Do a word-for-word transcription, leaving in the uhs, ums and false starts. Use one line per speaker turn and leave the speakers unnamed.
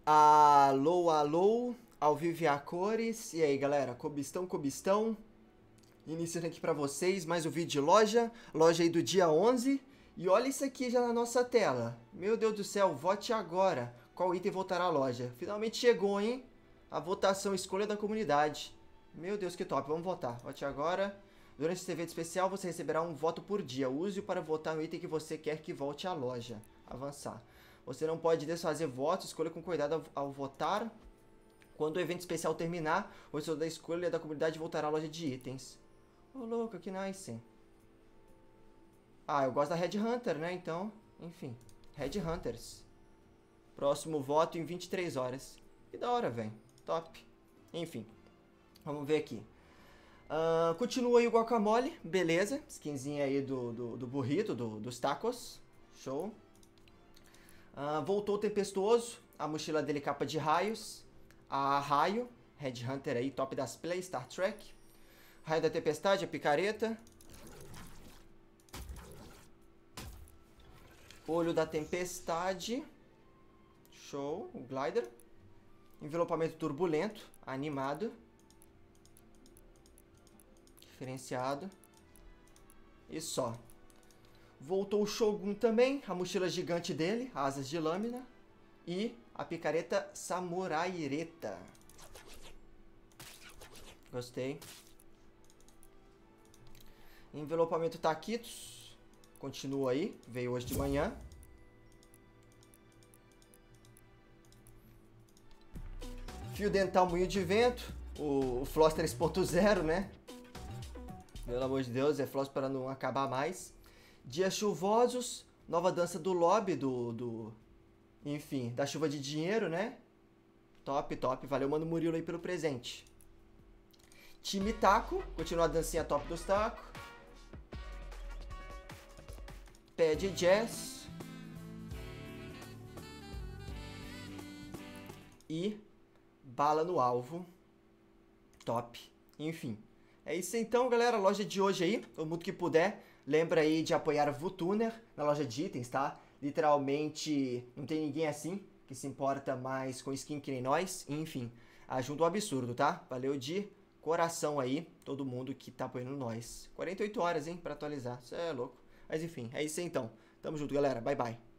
Alô, alô, ao vivo e a cores. E aí, galera, cobistão, cobistão. Iniciando aqui pra vocês mais um vídeo de loja. Loja aí do dia onze. E olha isso aqui já na nossa tela. Meu Deus do céu, vote agora. Qual item voltará à loja? Finalmente chegou, hein? A votação, escolha da comunidade. Meu Deus, que top. Vamos votar. Vote agora. Durante esse evento especial, você receberá um voto por dia. Use-o para votar no item que você quer que volte à loja. Avançar. Você não pode desfazer votos, escolha com cuidado ao, ao votar. Quando o evento especial terminar, o resultado da escolha da comunidade voltará à loja de itens. Ô, oh, louco, que nice. Ah, eu gosto da Red Hunter, né? Então, enfim. Red Hunters. Próximo voto em vinte e três horas. Que da hora, velho. Top. Enfim. Vamos ver aqui. Uh, continua aí o guacamole. Beleza. Skinzinha aí do, do, do burrito, do, dos tacos. Show. Uh, voltou o tempestuoso. A mochila dele capa de raios. A raio. Red Hunter aí, top das play, Star Trek. Raio da tempestade, a picareta. Olho da tempestade. Show, o glider. Envelopamento turbulento, animado. Diferenciado. E só. Voltou o Shogun também, a mochila gigante dele, asas de lâmina. E a picareta Samuraireta. Gostei. Envelopamento Taquitos. Continua aí, veio hoje de manhã. Fio dental moinho de vento. O, o Floss três ponto zero, né? Pelo amor de Deus, é Floss para não acabar mais. Dias chuvosos. Nova dança do lobby, do, do... Enfim, da chuva de dinheiro, né? Top, top. Valeu, mano Murilo aí pelo presente. Time taco. Continua a dancinha top dos tacos. Pé de jazz. E bala no alvo. Top. Enfim. É isso então, galera. A loja de hoje aí. Todo mundo que puder. Lembra aí de apoiar a VooTuner na loja de itens, tá? Literalmente, não tem ninguém assim que se importa mais com skin que nem nós. Enfim, ajuda o absurdo, tá? Valeu de coração aí, todo mundo que tá apoiando nós. quarenta e oito horas, hein, pra atualizar. Isso é louco. Mas enfim, é isso aí então. Tamo junto, galera. Bye, bye.